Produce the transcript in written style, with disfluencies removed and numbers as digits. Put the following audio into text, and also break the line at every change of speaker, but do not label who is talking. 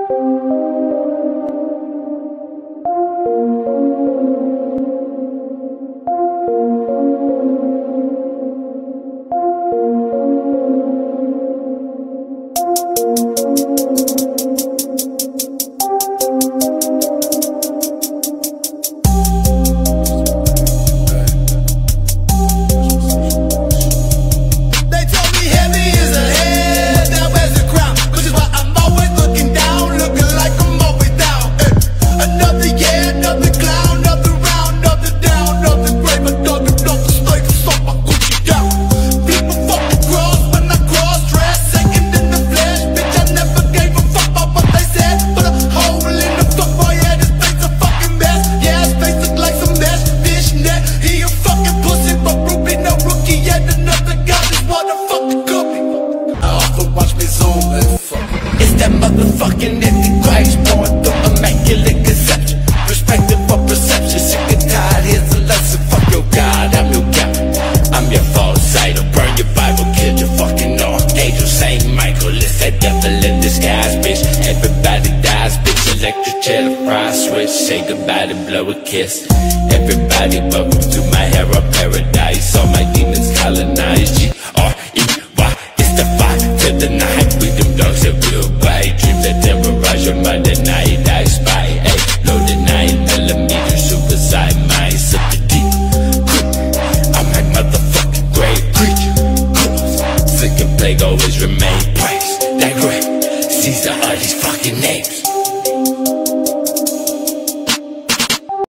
Motherfucking Antichrist, born through immaculate conception. Perspective for perception, sick and tired, here's a lesson. Fuck your God, I'm your captain, I'm your false idol. Burn your Bible, kill your fucking archangel. Saint Michael, it's that devil in disguise, bitch. Everybody dies, bitch. Electric chair, the fry switch. Say goodbye to blow a kiss. Everybody welcome to my hero paradise. All my demons colonize. G-R-E-Y, it's the fight to the night. We them dogs that will bite. Dreams that terrorize your mind at night. I spy, ayy, loaded 9mm suicide mind. Sip the deep, I'm a motherfucking great preacher. Sick and plague always remain praised. That great Caesar, all these fucking names.